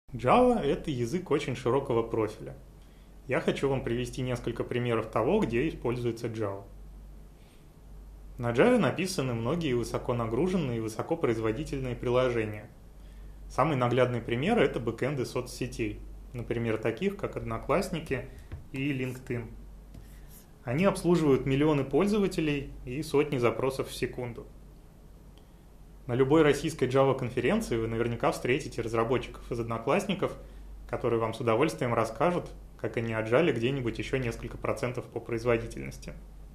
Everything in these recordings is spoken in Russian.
Java– это язык очень широкого профиля. Я хочу вам привести несколько примеров того, где используется Java. На Java написаны многие высоко нагруженные и высокопроизводительные приложения. Самый наглядный пример– это бэкэнды соцсетей, например, таких как Одноклассники и LinkedIn. Они обслуживают миллионы пользователей и сотни запросов в секунду. На любой российской Java-конференции вы наверняка встретите разработчиков из Одноклассников, которые вам с удовольствием расскажут, как они отжали где-нибудь еще несколько процентов по производительности.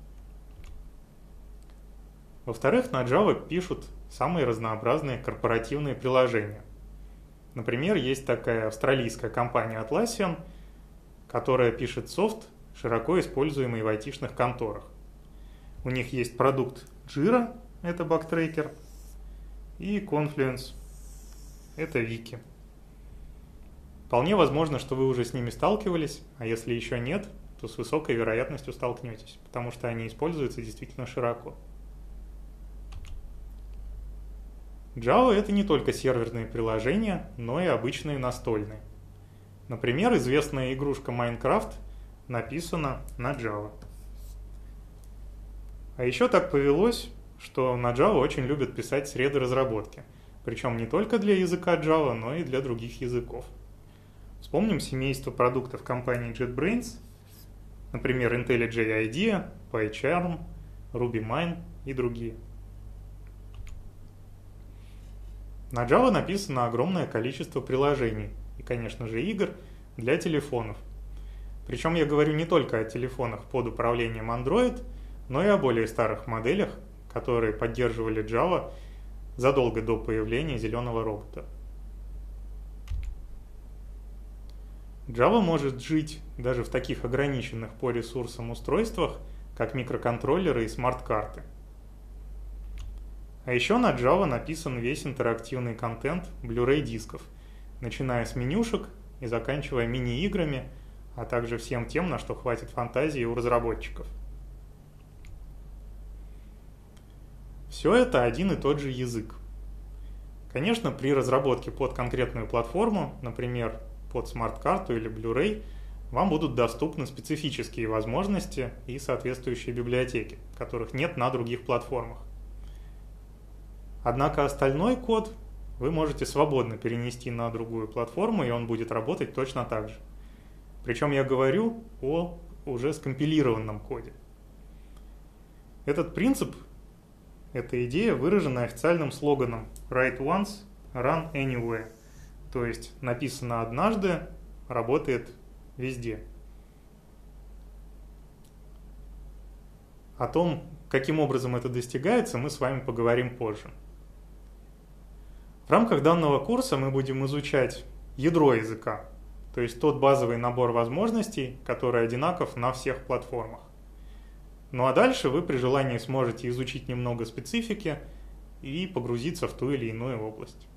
Во-вторых, на Java пишут самые разнообразные корпоративные приложения. Например, есть такая австралийская компания Atlassian, которая пишет софт, широко используемый в айтишных конторах. У них есть продукт Jira, это бактрекер, и Confluence, это Wiki. Вполне возможно, что вы уже с ними сталкивались, а если еще нет, то с высокой вероятностью столкнетесь, потому что они используются действительно широко. Java – это не только серверные приложения, но и обычные настольные. Например, известная игрушка Minecraft написана на Java. А еще так повелось, что на Java очень любят писать среды разработки, причем не только для языка Java, но и для других языков. Вспомним семейство продуктов компании JetBrains, например, IntelliJ IDEA, PyCharm, RubyMine и другие. На Java написано огромное количество приложений и, конечно же, игр для телефонов. Причем я говорю не только о телефонах под управлением Android, но и о более старых моделях, которые поддерживали Java задолго до появления зеленого робота. Java может жить даже в таких ограниченных по ресурсам устройствах, как микроконтроллеры и смарт-карты. А еще на Java написан весь интерактивный контент Blu-ray дисков, начиная с менюшек и заканчивая мини-играми, а также всем тем, на что хватит фантазии у разработчиков. Все это один и тот же язык. Конечно, при разработке под конкретную платформу, например, под смарт-карту или Blu-ray, вам будут доступны специфические возможности и соответствующие библиотеки, которых нет на других платформах. Однако остальной код вы можете свободно перенести на другую платформу, и он будет работать точно так же. Причем я говорю о уже скомпилированном коде. Этот принцип, эта идея выражена официальным слоганом Write once, run anywhere. То есть написано однажды, работает везде. О том, каким образом это достигается, мы с вами поговорим позже. В рамках данного курса мы будем изучать ядро языка, то есть тот базовый набор возможностей, который одинаков на всех платформах. Ну а дальше вы при желании сможете изучить немного специфики и погрузиться в ту или иную область.